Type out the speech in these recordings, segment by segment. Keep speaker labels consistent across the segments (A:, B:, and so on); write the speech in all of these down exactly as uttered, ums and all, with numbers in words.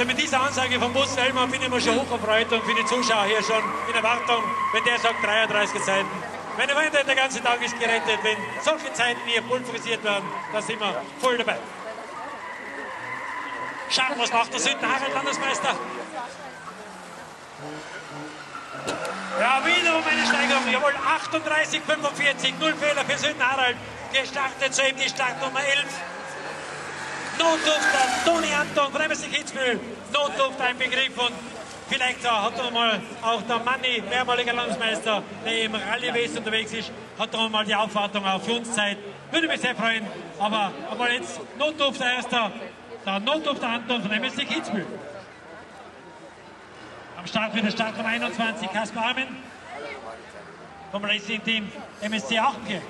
A: Also mit dieser Ansage von Bus Wellmann bin ich mir schon hocherfreut und für die Zuschauer hier schon in Erwartung, wenn der sagt dreiunddreißig Zeiten. Meine Freunde, der ganze Tag ist gerettet. Wenn solche Zeiten hier pulverisiert werden, da sind wir voll dabei. Schauen, was macht der Südharald Landesmeister? Ja, wiederum eine Steigerung. Jawohl, achtunddreißig fünfundvierzig, null Fehler für Südharald. Gestartet soeben die Startnummer elf. Notdufter, Toni Anton, Freiburg Kitzbühel. Notdufter ein Begriff und vielleicht hat er mal auch der Manni, mehrmaliger Landesmeister, der im Rallye-West unterwegs ist, hat er mal die Aufwartung auf für uns Zeit. Würde mich sehr freuen, aber, aber jetzt Notdufter erster, der Notdufter Anton von M S C Kitzbühel. Am Start für den Start von einundzwanzig, Kaspar Armin vom Racing-Team M S C Achtkirch.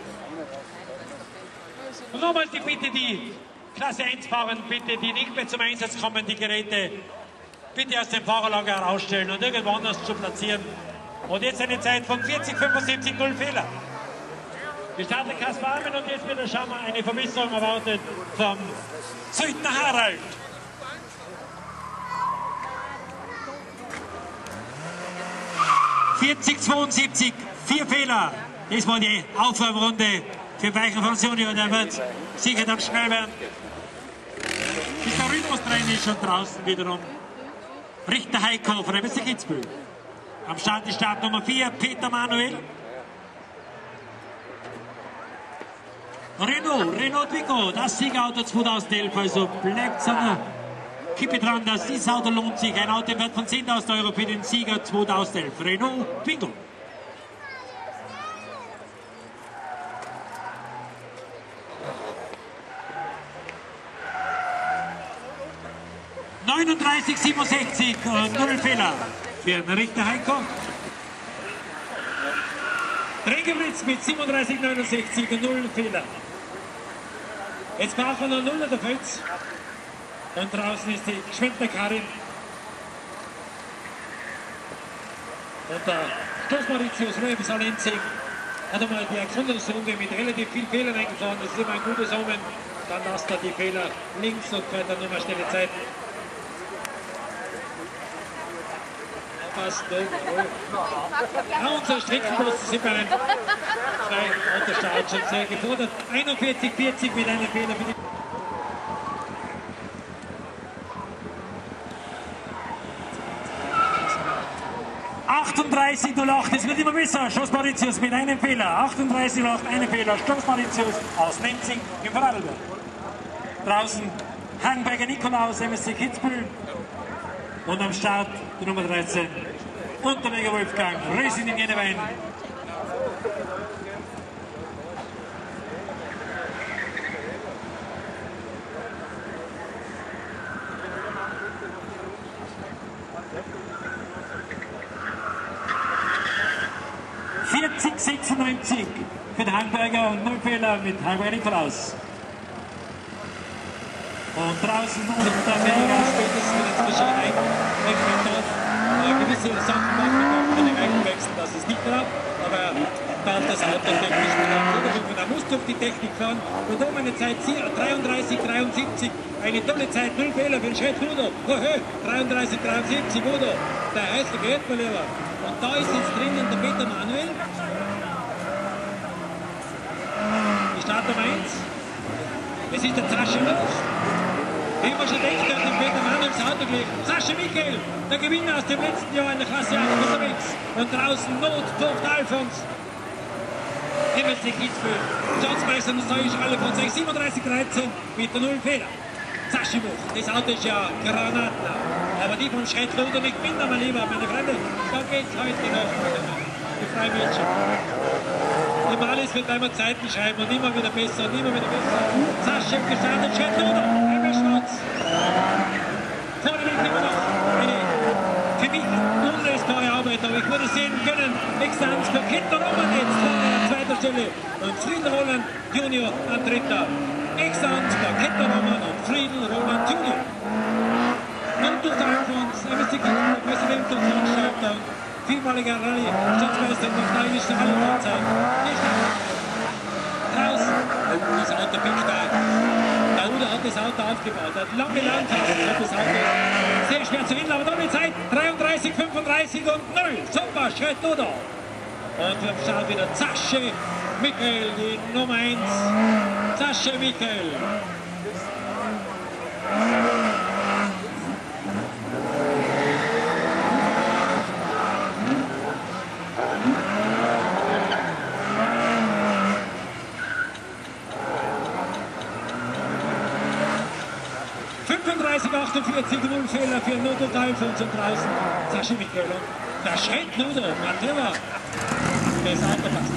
A: Und nochmals die Bitte, die Klasse eins fahren, bitte, die nicht mehr zum Einsatz kommen, die Geräte bitte aus dem Fahrerlager herausstellen und irgendwo anders zu platzieren. Und jetzt eine Zeit von vierzig fünfundsiebzig, null Fehler. Gestartet Kaspar Armin und jetzt wieder schauen wir eine Verbesserung erwartet vom Südharald. vierzig zweiundsiebzig, vier Fehler. Das war die Aufwärmrunde für Beichen von Junior. Der wird sicher dann schnell werden. Ist der Rhythmustrainer schon draußen wiederum. Richter Heiko von M S C Kitzbühel. Am Start ist Start Nummer vier, Peter Manuel. Renault, Renault Twingo, das Siegauto zweitausendelf, also bleibt so eine Kippe dran, dass dieses Auto lohnt sich. Ein Auto wird von zehntausend Euro für den Sieger zweitausendelf. Renault Twingo. neununddreißig siebenundsechzig, null Fehler für den Richter Heiko. Regenwitz mit siebenunddreißig neunundsechzig, null Fehler. Jetzt brauchen wir noch null der Fels. Und draußen ist die Schwemmter Karin. Und der Stoß Mauritius Röhm Salenzig hat einmal die Erkundungsrunde mit relativ viel Fehlern eingefahren. Das ist immer ein gutes Omen. Dann lasst er die Fehler links und fährt dann nochmal schnelle Zeit. Fast, ne? Ja, unsere Streckenposten sind bei einem zwei Autostart schon sehr gefordert. einundvierzig vierzig mit einem Fehler für die. achtunddreißig null acht, es wird immer besser. Stoß Mauritius mit einem Fehler. achtunddreißig null acht, einen Fehler. Stoß Mauritius aus Lenzing im Vorarlberg. Draußen Hagenberger Nikolaus, M S C Kitzbühel. Und am Start die Nummer dreizehn, Unterweger Wolfgang, Racing in Jenewein. vierzig sechsundneunzig für den Hagenberger und null Fehler mit Hagenberger Nikolaus. Und draußen und der Mega spätestens mit der Zwischenei wechseln darf. Gewisse Sachen machen, kann ich einwechseln, das ist nicht drauf, aber er baut das Auto technisch mit an. Er muss durch die Technik fahren. Und um eine Zeit dreiunddreißig dreiundsiebzig, eine tolle Zeit, null Fehler für den Schritt Udo. dreiunddreißig dreiundsiebzig Udo, der hässliche Erdbeerleber. Und da ist jetzt drinnen der Peter Manuel. Die Startnummer eins. Es ist der Zaschenlos. Wie man schon denkt, hat den Peter Manuel das Auto gelegt. Sascha Michael, der Gewinner aus dem letzten Jahr in der Klasse acht unterwegs. Und draußen Notdurft Alfons. M S C Kitzbühel. Schatzmeister Musayisch Alfons, siebenunddreißig dreizehn mit der null Fehler. Sascha Buch, das Auto ist ja Granatner. Aber die von Schrettluder nicht minder, mein Lieber, meine Freunde. Da geht's heute noch. Die Freimädchen. Die Malis wird einmal Zeiten schreiben und immer wieder besser und immer wieder besser. Sascha gestartet, Schrettluder. Schwarz. Vorne liegt immer noch eine für mich unlösbare Arbeit, aber ich würde sehen können, nächster Angst für Ketter Roman jetzt vorne an zweiter Stelle und Frieden Roland Junior an dritter. Nächster Angst für Ketter Roman und Frieden Roland Junior. Und durch Alfons, M S C Kitzbühel, Präsident und Veranstalter, vielmaliger Rallye, Staatsmeister und italienischer Rallye-Zeit. Draußen, das Auto pickt da. Der Udo hat das Auto aufgebaut hat. Lange Landtasten hat das Auto. Sehr schwer zu handeln, aber dann die Zeit. dreiunddreißig, fünfunddreißig und null. Super, Schritt Duda. Und wir schauen wieder Zasche Michael, die Nummer eins. Zasche Michael. fünfunddreißig, achtundvierzig, null Fehler für Nudo Teufels und draußen Zasche Michael. Und der Schritt Nudo, Matthias. Das Auto passt.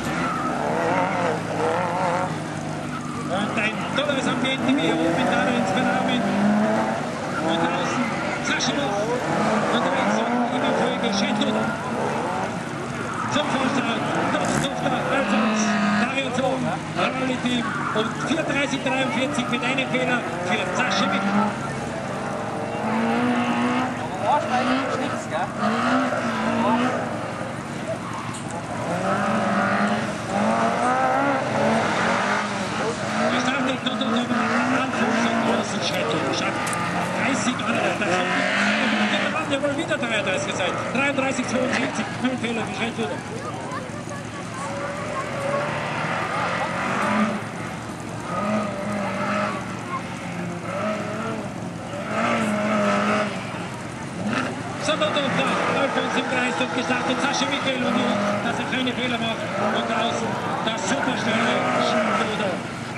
A: Und ein tolles Ambiente wie hier oben in der Inspiramen. Und draußen Saschenow unterwegs und in der Folge Schrittluder. Zum Vorstart, Dotz Dufter, Alfons, Dario Zohm, Rally-Team und vierunddreißig dreiundvierzig mit einem Fehler für Zasche Michael.
B: Vorsteigen ist nichts, gell? dreißig andere, da kommt der wohl wieder dreiunddreißig sein. dreiunddreißig, zweiundvierzig, null Fehler für Schrittluder. Sonderdoppler, Alfons im Kreis und gestartet, Zasche Michael und nun, dass er keine Fehler macht. Und draußen das superschnelle Schrittluder.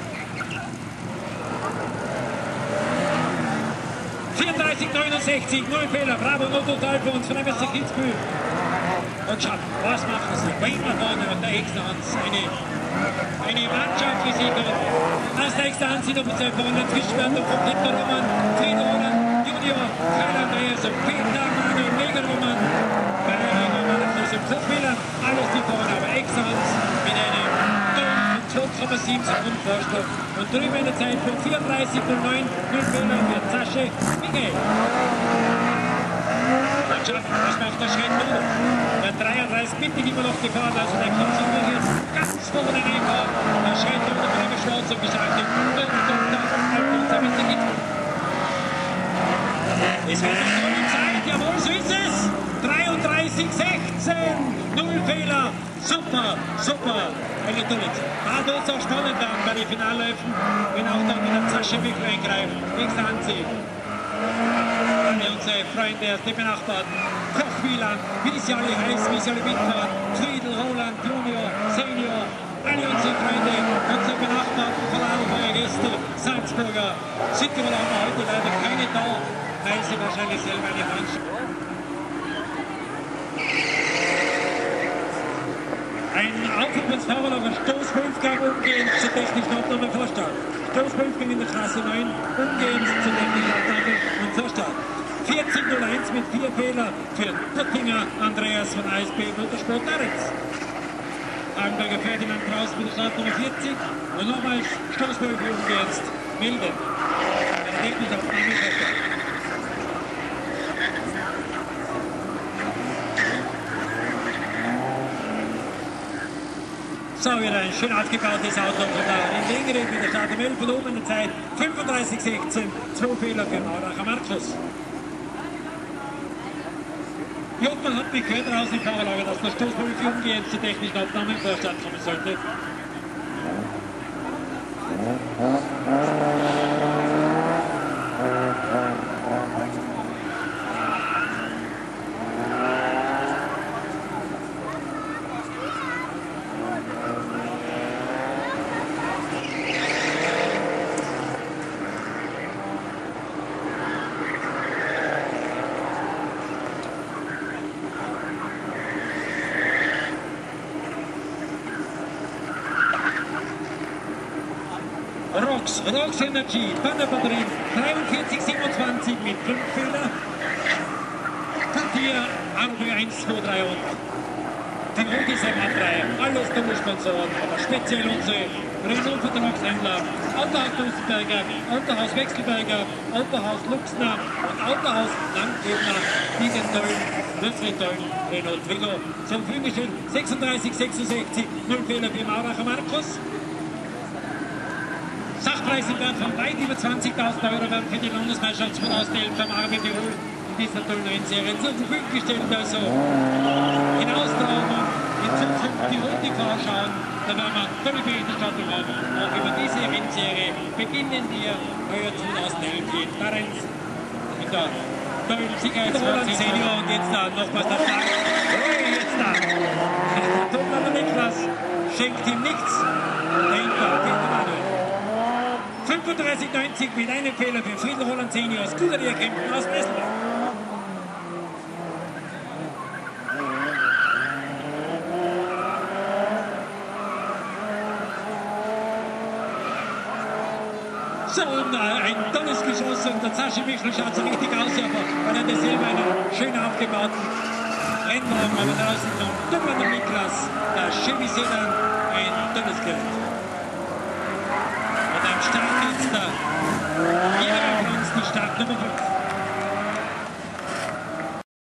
B: vierunddreißig, neunundsechzig, null Fehler, bravo, Nudo Teufels von M S C Kitzbühel. Und schaut, was machen sie? Weimar vorne und der Extanz, eine, eine Mannschaft gesiegelt. Als der Extanz in der vorne Zwischenwertung von Peter Roman, Friede Roman, Junior, Karl Andreas und Peter Manuel, Mega Roman, bei Mega Roman, fünf Fehler, alles die vorne, aber Extanz mit einem zwei Komma sieben Sekunden Vorsprung. Und drüben in der Zeit von vierunddreißig null neun, null Fehler für Zasche Michael. Dann schaut, was macht der Schritt Nudo? Der dreiunddreißig bitte immer noch gefahren, also der kommt sich jetzt ganz vorne reinfahren. Der Schritt Nudo von einem Schwarz und geschaltet. Und Doktor Alfons am Ende geht. Es wird eine tolle Zeit, jawohl, so ist es. dreiunddreißig sechzehn, null Fehler. Super, super. Eine tolle Zeit. Da wird es auch spannend werden bei den Finalläufen, wenn auch dann wieder Zasche Michael eingreift. Nichts ansehen. Alle unsere Freunde aus den benachbarten Koch Wieland, wie sie alle heißen, wie sie alle mitfahren, Friedel, Roland, Junior, Senior, alle unsere Freunde, unsere benachbarten Vorarlberger Gäste, Salzburger, Südtirol haben wir heute leider keine da, weil sie wahrscheinlich selber eine Mannschaft. Ein Aufwärtsfahrerlager Stoßfünfgang umgehend zur technischen Abnahme Vorstart. Stoßfünfgang in der Klasse neun, umgehend zur technischen Abnahme und Vorstart. vierzig null eins mit vier Fehler für Duttinger Andreas von A S B Motorsport Daritz. Hagenberger Ferdinand Kraus mit der Startnummer vierzig und nochmals Stoßfünfgang umgehend Milde. Der technische Abnahme Vorstart. So, wieder ein schön aufgebautes Auto von da in Lingering mit der Start um elf und oben in der Zeit fünfunddreißig sechzehn, zwei Fehler für Mauracher Markus. Jottmann hat mich gehört raus im Fahrerlager, dass der Stoßpulver umgehend zur technischen Abnahme im Vorstand kommen sollte. Rox, Rox Energy, Bannerbatterie, dreiundvierzig siebenundzwanzig mit fünf Fehler. Partier, Arbe eins, zwei, drei und die Rogisem A drei. Alles Doppelsponsoren, aber speziell unsere Renault-Vertragshändler, Autohaus Dustenberger, Autohaus Wechselberger, Autohaus Luxner und Autohaus Landgebner, die den tollen, unsere tollen Renault Twingo zum Verfügung gestellt. sechsunddreißig sechsundsechzig, null Fehler für Mauracher Markus. Sachmann
A: Startpreis im Wert von weit über zwanzigtausend Euro werden für die Landesmeisterschaft zweitausendelf vom Armin Tirol in dieser tollen Rennserie zur Verfügung gestellt. Also in Austragung, in Zukunft die Runde vorschauen, da werden wir tolle Berichterstattung haben. Auch über diese Rennserie beginnen wir heuer zweitausendelf hier in Parenz mit der tollen Sicherheitsroland Senior und jetzt da nochmals der Start. Oh, jetzt da! Der Tonmann Niklas schenkt ihm nichts. Dahinter, Peter Manuel. fünfunddreißig neunzig mit einem Fehler für Friedel Roland Senior. Scuderia Kempten aus Messelbach. So, und äh, ein tolles Geschoss und der Sascha Michel schaut so richtig aus, aber weil er das selber einen schön aufgebauten Rennwagen, aber draußen noch Tonmann Niklas, der Chevy Sedan, ein tolles Gerät. Mit einem Start jetzt der Jeder von uns die Startnummer fünf.